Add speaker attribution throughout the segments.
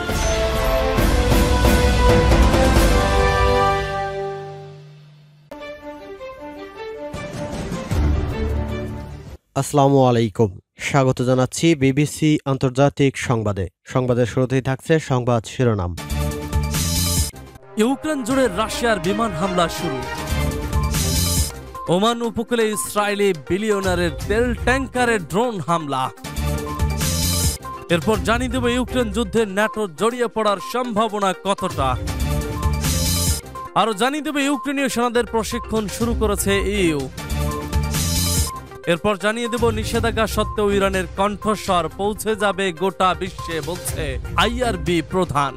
Speaker 1: আসসালামু আলাইকুম, স্বাগত জানাচ্ছি বিবিসি আন্তর্জাতিক সংবাদে। সংবাদের শুরুতেই থাকছে সংবাদ শিরোনাম।
Speaker 2: ইউক্রেন জুড়ে রাশিয়ার বিমান হামলা শুরু। ওমান উপকূলে ইসরায়েলি বিলিয়নারের তেল ট্যাঙ্কারে ড্রোন হামলা। এরপর জানিয়ে দেব ইউক্রেন যুদ্ধে ন্যাটো জড়িয়ে পড়ার সম্ভাবনা কতটা। আরো জানিয়ে দেব ইউক্রেনীয় সেনাদের প্রশিক্ষণ শুরু করেছে ইইউ। এরপর জানিয়ে দেব নিষেধাজ্ঞা সত্ত্বেও ইরানের কণ্ঠস্বর পৌঁছে যাবে গোটা বিশ্বে, বলছে আইআরবি প্রধান।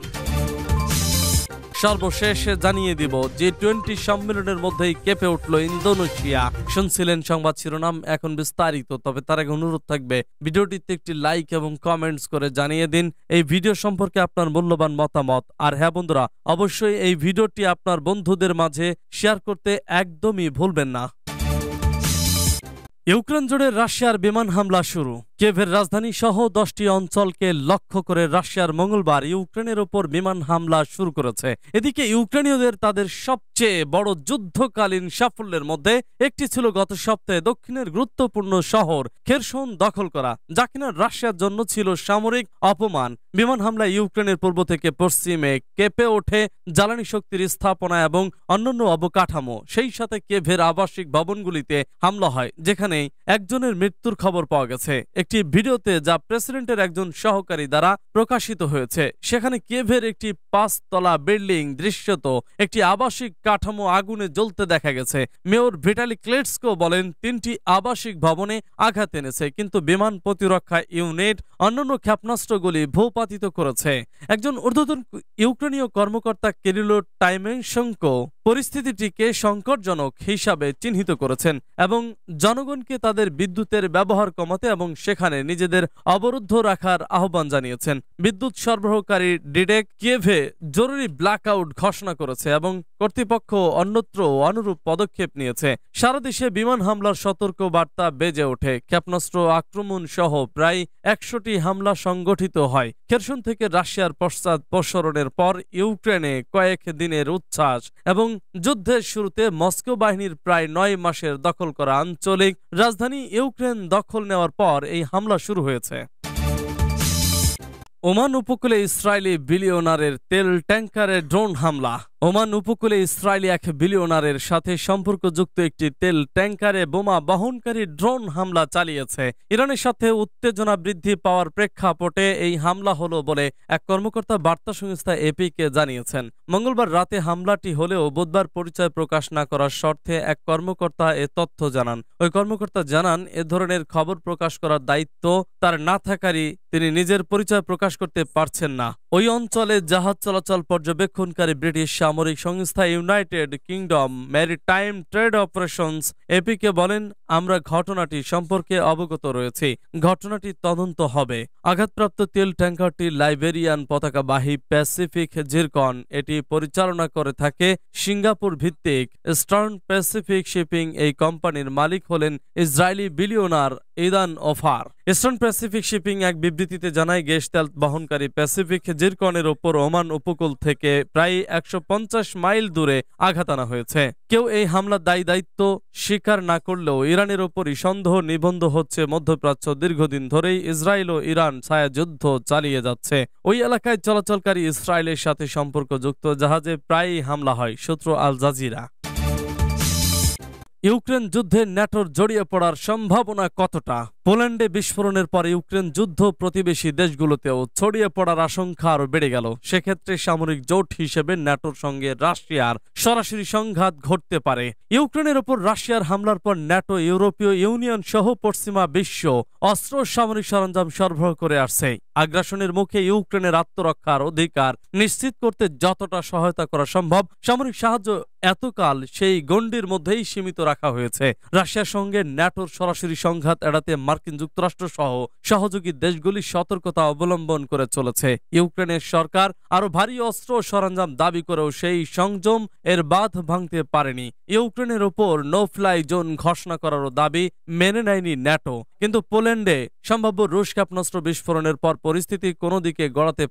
Speaker 2: সর্বশেষ জানিয়ে দিব G20 সম্মেলনের মধ্যেই কেঁপে উঠল ইন্দোনেশিয়া। শুনছিলেন সংবাদ শিরোনাম, এখন বিস্তারিত। তবে তার আগে অনুরোধ থাকবে ভিডিওটিতে একটি লাইক এবং কমেন্টস করে জানিয়ে দিন এই ভিডিও সম্পর্কে আপনার মূল্যবান মতামত। আর হ্যাঁ বন্ধুরা, অবশ্যই এই ভিডিওটি আপনার বন্ধুদের মাঝে শেয়ার করতে একদমই ভুলবেন না। ইউক্রেন জুড়ে রাশিয়ার বিমান হামলা শুরু। কিয়েভের রাজধানী সহ 10টি অঞ্চলকে লক্ষ্য করে রাশিয়ার মঙ্গলবার ইউক্রেনের ওপর বিমান হামলা শুরু করেছে। এদিকে ইউক্রেনীয়দের তাদের সবচেয়ে বড় যুদ্ধকালীন সাফল্যের মধ্যে একটি ছিল গত সপ্তাহে দক্ষিণের গুরুত্বপূর্ণ শহর খেরসন দখল করা, যা কিনা রাশিয়ার জন্য ছিল সামরিক অপমান। বিমান হামলায় ইউক্রেনের পূর্ব থেকে পশ্চিমে কেঁপে ওঠে জ্বালানি শক্তির স্থাপনা এবং অন্যান্য অবকাঠামো। সেই সাথে কিয়েভের আবাসিক ভবনগুলিতে হামলা হয়, যেখানে একজনের মৃত্যুর খবর পাওয়া গেছে। একটি ভিডিওতে যা প্রেসিডেন্টের একজন সহকারী দ্বারা প্রকাশিত হয়েছে, সেখানে কিয়েভের একটি 5 তলা বিল্ডিং দৃশ্যত একটি আবাসিক কাঠামো আগুনে জ্বলতে দেখা গেছে। মেয়র ভিটালি ক্লেটস্কো বলেন 3টি আবাসিক ভবনে আঘাত এনেছে, কিন্তু বিমান প্রতিরক্ষা ইউনিট অন্যান্য ক্ষেপণাস্ত্রগুলি ভূপাতিত করেছে। একজন ঊর্ধ্বতন ইউক্রেনীয় কর্মকর্তা কিরিলো টাইমেনশেঙ্কো পরিস্থিতিটিকে সংকটজনক হিসাবে চিহ্নিত করেছেন এবং জনগণকে তাদের বিদ্যুতের ব্যবহার কমাতে এবং সেখানে নিজেদের অবরুদ্ধ রাখার আহ্বান জানিয়েছেন। বিদ্যুৎ সরবরাহকারী ডিডেক কিয়েভে জরুরি ব্ল্যাকআউট ঘোষণা করেছে এবং কর্তৃপক্ষ অন্যত্র অনুরূপ পদক্ষেপ নিয়েছে। সারা দেশে বিমান হামলার সতর্ক বার্তা বেজে ওঠে। ক্ষেপণাস্ত্র আক্রমণ সহ প্রায় 100টি হামলা সংগঠিত হয়। খেরসন থেকে রাশিয়ার পশ্চাদপসরণের পর ইউক্রেনে কয়েক দিনের উচ্ছ্বাস এবং যুদ্ধের শুরুতে মস্কো বাহিনীর প্রায় 9 মাসের দখল করা আঞ্চলিক রাজধানী ইউক্রেন দখল নেওয়ার পর এই হামলা শুরু হয়েছে। ওমান উপকূলে ইসরায়েলি বিলিয়নারের তেল ট্যাঙ্কারে ড্রোন হামলা। ওমান উপকূলে ইসরায়েলি এক বিলিয়নারের সাথে সম্পর্কযুক্ত একটি তেল ট্যাঙ্কারে বোমা বহনকারী ড্রোন হামলা চালিয়েছে। ইরানের সাথে উত্তেজনা বৃদ্ধি পাওয়ার প্রেক্ষাপটে এই হামলা হলো বলে এক কর্মকর্তা বার্তা সংস্থা এপিকে জানিয়েছেন। মঙ্গলবার রাতে হামলাটি হলেও বুধবার পরিচয় প্রকাশ না করার শর্তে এক কর্মকর্তা এ তথ্য জানান। ওই কর্মকর্তা জানান, এ ধরনের খবর প্রকাশ করার দায়িত্ব তার না থাকারই তিনি নিজের পরিচয় প্রকাশ করতে পারছেন না। ওই অঞ্চলে জাহাজ চলাচল পর্যবেক্ষণকারী ব্রিটিশ সামরিক সংস্থা United Kingdom Maritime Trade Operations এপিকে বলেন, আমরা ঘটনাটি সম্পর্কে অবগত রয়েছি। ঘটনাটি তদন্ত হবে। আঘাতপ্রাপ্ত তেল ট্যাঙ্কারটি লাইবেরিয়ান পতাকাবাহী প্যাসিফিক জিরকন। এটি পরিচালনা করে থাকে সিঙ্গাপুর ভিত্তিক ইস্টার্ন প্যাসিফিক শিপিং। এই কোম্পানির মালিক হলেন Israeli billionaire Idan Ofer. Eastern Pacific Shipping এক বিবৃতিতে জানায়, গ্যাস তেল বহনকারী প্যাসিফিক জিরকনের ওপর ওমান উপকূল থেকে প্রায় 150 মাইল দূরে আঘাত আনা হয়েছে। কেউ এই হামলার দায়িত্ব স্বীকার না করলেও ইরানের ওপরই সন্দেহ নিবন্ধ হচ্ছে। মধ্যপ্রাচ্য দীর্ঘদিন ধরেই ইসরায়েল ও ইরান ছায়াযুদ্ধ চালিয়ে যাচ্ছে। ওই এলাকায় চলাচলকারী ইসরায়েলের সাথে সম্পর্কযুক্ত জাহাজে প্রায়ই হামলা হয়। সূত্র আল জাজিরা। ইউক্রেন যুদ্ধে ন্যাটোর জড়িয়ে পড়ার সম্ভাবনা কতটা? পোল্যান্ডে বিস্ফোরণের পর ইউক্রেন যুদ্ধ প্রতিবেশী দেশগুলোতেও ছড়িয়ে পড়ার আশঙ্কা আরও বেড়ে গেল। সেক্ষেত্রে সামরিক জোট হিসেবে ন্যাটোর সঙ্গে রাশিয়ার সরাসরি সংঘাত ঘটতে পারে। ইউক্রেনের ওপর রাশিয়ার হামলার পর ন্যাটো ইউরোপীয় ইউনিয়ন সহ পশ্চিমা বিশ্ব অস্ত্র সামরিক সরঞ্জাম সরবরাহ করে আসছে। আগ্রাসনের মুখে ইউক্রেনের আত্মরক্ষার অধিকার নিশ্চিত করতে যতটা সহায়তা করা সম্ভব সামরিক সাহায্য এতকাল সেই গণ্ডির মধ্যেই সীমিত রাখা হয়েছে। রাশিয়ার সঙ্গে ন্যাটোর সরাসরি সংঘাত এড়াতে মার্কিন যুক্তরাষ্ট্র সহ সহযোগী দেশগুলি সতর্কতা অবলম্বন করে চলেছে। ইউক্রেনের সরকার আরো ভারী অস্ত্র সরঞ্জাম দাবি করেও সেই সংযম এর বাঁধ ভাঙতে পারেনি। ইউক্রেনের ওপর নো ফ্লাই জোন ঘোষণা করারও দাবি মেনে নেয়নি ন্যাটো। কিন্তু পোল্যান্ডে সম্ভাব্য রুশ ক্ষেপণাস্ত্র বিস্ফোরণের পর পরিস্থিতি কোন দিকে গড়াতে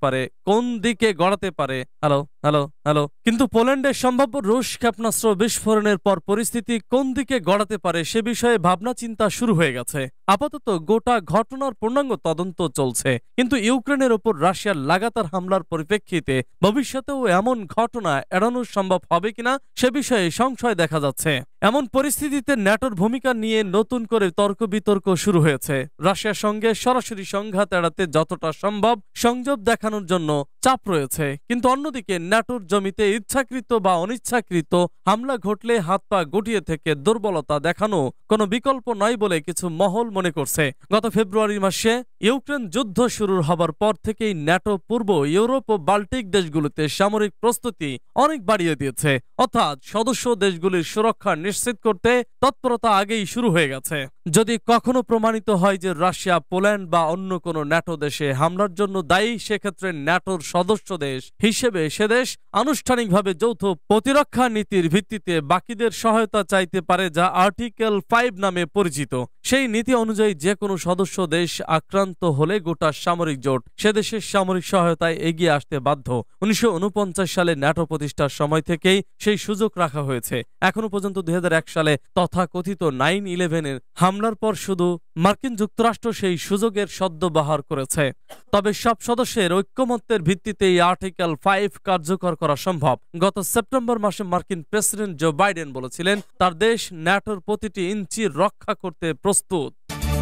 Speaker 2: পারে হ্যালো হ্যালো হ্যালো কিন্তু পোল্যান্ডে সম্ভাব্য রুশ ক্ষেপণাস্ত্র বিস্ফোরণের পর পরিস্থিতি কোন দিকে গড়াতে পারে সে বিষয়ে ভাবনা চিন্তা শুরু হয়ে গেছে। আপাতত গোটা ঘটনার পূর্ণাঙ্গ তদন্ত চলছে, কিন্তু ইউক্রেনের ওপর রাশিয়ার লাগাতার হামলার পরিপ্রেক্ষিতে ভবিষ্যতেও এমন ঘটনা এড়ানো সম্ভব হবে কিনা সে বিষয়ে সংশয় দেখা যাচ্ছে। এমন পরিস্থিতিতে ন্যাটোর ভূমিকা নিয়ে নতুন করে তর্ক বিতর্ক শুরু হয়েছে। রাশিয়ার সঙ্গে সরাসরি সংঘাত এড়াতে যতটা সম্ভব সংযম দেখানোর জন্য চাপ রয়েছে, কিন্তু অন্যদিকে ন্যাটোর জমিতে ইচ্ছাকৃত বা অনিচ্ছাকৃত হামলা ঘটলে হাত পা গুটিয়ে থেকে দুর্বলতা দেখানো কোনো বিকল্প নয় বলে কিছু মহল মনে করছে। গত ফেব্রুয়ারি মাসে ইউক্রেন যুদ্ধ শুরু হবার পর থেকেই ন্যাটো পূর্ব ইউরোপ ও বাল্টিক দেশগুলোতে সামরিক প্রস্তুতি অনেক বাড়িয়ে দিয়েছে, অর্থাৎ সদস্য দেশগুলির সুরক্ষা নিশ্চিত করতে তৎপরতা আগেই শুরু হয়ে গেছে। যদি কখনো প্রমাণিত হয় যে রাশিয়া পোল্যান্ড বা অন্য কোনো ন্যাটো দেশে হামলার জন্য দায়ী, সেক্ষেত্রে ন্যাটোর সদস্য দেশ হিসেবে সে দেশ আনুষ্ঠানিকভাবে যৌথ প্রতিরক্ষা নীতির ভিত্তিতে বাকিদের সহায়তা চাইতে পারে, যা আর্টিকেল 5 নামে পরিচিত। সেই নীতি অনুযায়ী যে কোনো সদস্য দেশ আক্রান্ত হলে গোটা সামরিক জোট সে দেশের সামরিক সহায়তায় এগিয়ে আসতে বাধ্য। 1949 সালে ন্যাটো প্রতিষ্ঠার সময় থেকেই সেই সুযোগ রাখা হয়েছে। এখনো পর্যন্ত 2001 সালে তথাকথিত 9/11-এর হামলার পর শুধু মার্কিন যুক্তরাষ্ট্র সেই সুযোগের সদ্ব্যবহার করেছে। তবে সব সদস্যের ঐক্যমত্যের ভিত্তিতে এই আর্টিকেল 5 কার্যকর করা সম্ভব। গত সেপ্টেম্বর মাসে মার্কিন প্রেসিডেন্ট জো বাইডেন বলেছিলেন তার দেশ ন্যাটোর প্রতিটি ইঞ্চি রক্ষা করতে প্রস্তুত।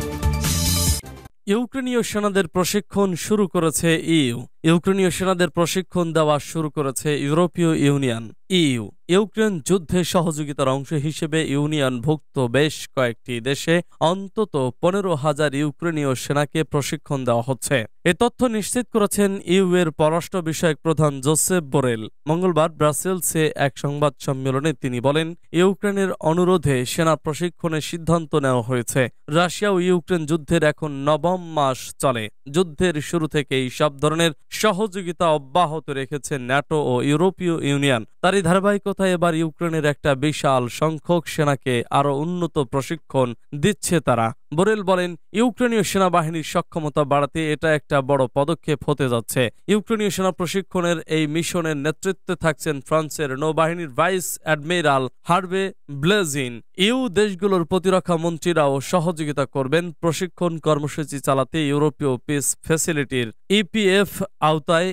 Speaker 2: ইউক্রেনীয় সেনাদের প্রশিক্ষণ শুরু করেছে ইউক্রেনীয় সেনাদের প্রশিক্ষণ দেওয়া শুরু করেছে ইউরোপীয় ইউনিয়ন। ইউক্রেন যুদ্ধে সহযোগিতার অংশ হিসেবে ইউনিয়নভুক্ত বেশ কয়েকটি দেশে অন্তত 15,000 ইউক্রেনীয় সেনাকে প্রশিক্ষণ দেওয়া হচ্ছে। এ তথ্য নিশ্চিত করেছেন ইউএর পররাষ্ট্র বিষয়ক প্রধান জোসেফ বোরেল মঙ্গলবার ব্রাসেলসে এক সংবাদ সম্মেলনে। তিনি বলেন, ইউক্রেনের অনুরোধে সেনা প্রশিক্ষণের সিদ্ধান্ত নেওয়া হয়েছে। রাশিয়া ও ইউক্রেন যুদ্ধের এখন 9ম মাস চলে। যুদ্ধের শুরু থেকেই সব ধরনের সহযোগিতা অব্যাহত রেখেছে ন্যাটো ও ইউরোপীয় ইউনিয়ন। তারই ধারাবাহিকতায় এবার ইউক্রেনের একটা বিশাল সংখ্যক সেনাকে আরো উন্নত প্রশিক্ষণ দিচ্ছে তারা। বোরেল বলেন, ইউক্রেনীয় সেনাবাহিনীর সক্ষমতা বাড়াতে এটা একটা বড় পদক্ষেপ হতে যাচ্ছে। ইউক্রেনীয় সেনা প্রশিক্ষণের এই মিশনের নেতৃত্বে থাকছেন ফ্রান্সের নৌবাহিনীর vice admiral Herve Blejean. EU দেশগুলোর প্রতিরক্ষা মন্ত্রীরাও সহযোগিতা করবেন। প্রশিক্ষণ কর্মসূচি চালাতে ইউরোপীয় পিস ফ্যাসিলিটির ইপিএফ আওতায়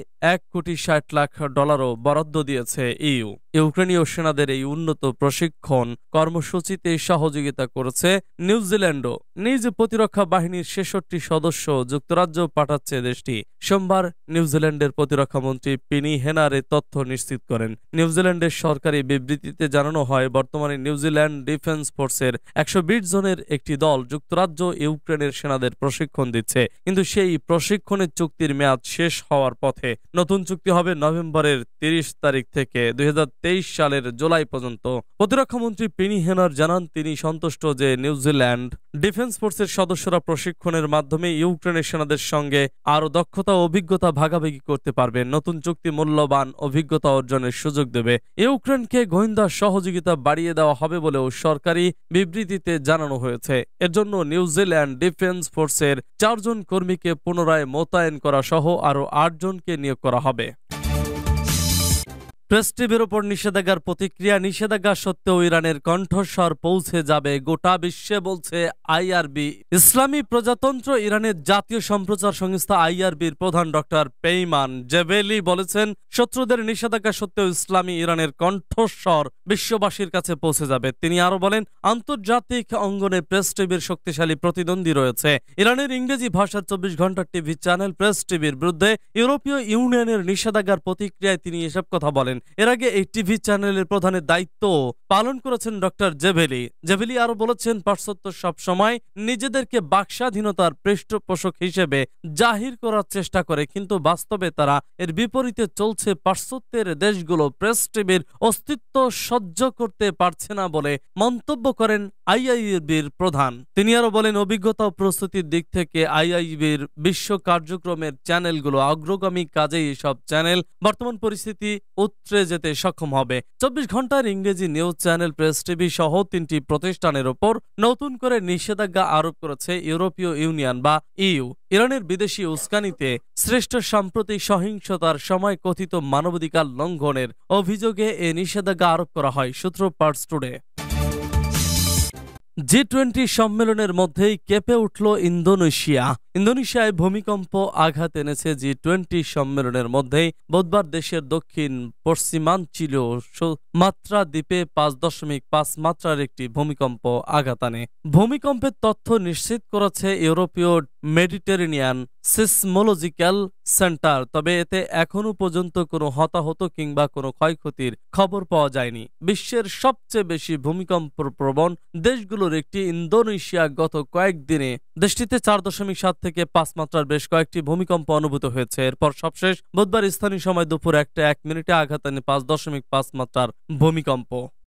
Speaker 2: $1.60 কোটি বরাদ্দ দিয়েছে ইউ। ইউক্রেনীয় সেনাদের এই উন্নত প্রশিক্ষণ কর্মসূচিতে সহযোগিতা করেছে নিউজিল্যান্ডও। নিজ প্রতিরক্ষা বাহিনীর 66 সদস্য যুক্তরাজ্য পাঠাচ্ছে দেশটি। সোমবার নিউজিল্যান্ডের প্রতিরক্ষা মন্ত্রী পিনি হেনার এ তথ্য নিশ্চিত করেন। নিউজিল্যান্ডের সরকারি বিবৃতিতে জানানো হয়, বর্তমানে নিউজিল্যান্ড ডিফেন্স ফোর্সের 120 জনের একটি দল যুক্তরাজ্য ইউক্রেনের সেনাদের প্রশিক্ষণ দিচ্ছে, কিন্তু সেই প্রশিক্ষণের চুক্তির মেয়াদ শেষ হওয়ার পথে। নতুন চুক্তি হবে নভেম্বরের 30 তারিখ থেকে 2023 সালের জুলাই পর্যন্ত। প্রতিরক্ষা মন্ত্রী পিনি হেনার জানান, তিনি সন্তুষ্ট যে নিউজিল্যান্ড ডিফেন্স ফোর্সের সদস্যরা প্রশিক্ষণের মাধ্যমে ইউক্রেনের সেনাদের সঙ্গে আরও দক্ষতা ও অভিজ্ঞতা ভাগাভাগি করতে পারবে। নতুন চুক্তি মূল্যবান অভিজ্ঞতা অর্জনের সুযোগ দেবে। ইউক্রেনকে গোয়েন্দা সহযোগিতা বাড়িয়ে দেওয়া হবে বলেও সরকারি বিবৃতিতে জানানো হয়েছে। এর জন্য নিউজিল্যান্ড ডিফেন্স ফোর্সের 4 জন কর্মীকে পুনরায় মোতায়েন করা সহ আরও 8 জনকে নিয়োগ করা হবে। প্রেস টিভির ওপর নিষেধাজ্ঞার প্রতিক্রিয়া। নিষেধাজ্ঞা সত্ত্বেও ইরানের কণ্ঠস্বর পৌঁছে যাবে গোটা বিশ্বে, বলছে আইআরবি। ইসলামী প্রজাতন্ত্র ইরানের জাতীয় সম্প্রচার সংস্থা আইআরবির প্রধান ডক্টর পেইমান জেবেলি বলেছেন, শত্রুদের নিষেধাজ্ঞা সত্ত্বেও ইসলামী ইরানের কণ্ঠস্বর বিশ্ববাসীর কাছে পৌঁছে যাবে। তিনি আরো বলেন, আন্তর্জাতিক অঙ্গনে প্রেস টিভির শক্তিশালী প্রতিদ্বন্দ্বী রয়েছে। ইরানের ইংরেজি ভাষার 24 ঘন্টার টিভি চ্যানেল প্রেস টিভির বিরুদ্ধে ইউরোপীয় ইউনিয়নের নিষেধাজ্ঞার প্রতিক্রিয়ায় তিনি এসব কথা বলেন। এর আগে এই টিভি চ্যানেলের প্রধানের দায়িত্ব পালন করেছেন ডক্টর জেবেলি আরো বলেছেন, পাশ্চাত্য সবসময় নিজেদেরকে বাকস্বাধীনতার পৃষ্ঠপোষক হিসেবে জাহির করার চেষ্টা করে, কিন্তু বাস্তবে তারা এর বিপরীতে চলছে। পাশ্চাত্যের দেশগুলো প্রেস টিভির অস্তিত্ব সহ্য করতে পারছে না বলে মন্তব্য করেন আইআইবির প্রধান। তিনি আরো বলেন, অভিজ্ঞতা ও প্রস্তুতির দিক থেকে আইআইবির বিশ্ব কার্যক্রমের চ্যানেলগুলো অগ্রগামী কাজেই এসব চ্যানেল বর্তমান পরিস্থিতি উতরে যেতে সক্ষম হবে। 24 ঘন্টার ইংরেজি নিউজ চ্যানেল, প্রেস টিভি সহ 3টি প্রতিষ্ঠানের ওপর নতুন করে নিষেধাজ্ঞা আরোপ করেছে ইউরোপীয় ইউনিয়ন বা ইইউ। ইরানের বিদেশি উস্কানিতে শ্রেষ্ঠ সাম্প্রতিক সহিংসতার সময় কথিত মানবাধিকার লঙ্ঘনের অভিযোগে এ নিষেধাজ্ঞা আরোপ করা হয়, সূত্র পার্স টুডে। G20 সম্মেলনের মধ্যেই কেঁপে উঠল ইন্দোনেশিয়া। ইন্দোনেশিয়ায় ভূমিকম্প আঘাত এনেছে G20 সম্মেলনের মধ্যেই বুধবার দেশের দক্ষিণ পশ্চিমাঞ্চলীয় সুমাত্রা দ্বীপে 5.5 মাত্রার একটি ভূমিকম্প আঘাত আনে। ভূমিকম্পের তথ্য নিশ্চিত করেছে ইউরোপীয় মেডিটেরেনিয়ান সিসমোলজিক্যাল সেন্টার, তবে এতে এখনো পর্যন্ত কোনো হতাহত কিংবা কোনো ক্ষয়ক্ষতির খবর পাওয়া যায়নি। বিশ্বের সবচেয়ে বেশি ভূমিকম্প প্রবণ দেশগুলোর একটি ইন্দোনেশিয়া গত কয়েকদিনে দেশটিতে 4.7 থেকে 5 মাত্রার বেশ কয়েকটি ভূমিকম্প অনুভূত হয়েছে। এরপর সবশেষ বুধবার স্থানীয় সময় দুপুর 1টা 1 মিনিটে আঘাত আনে 5.5 মাত্রার ভূমিকম্প।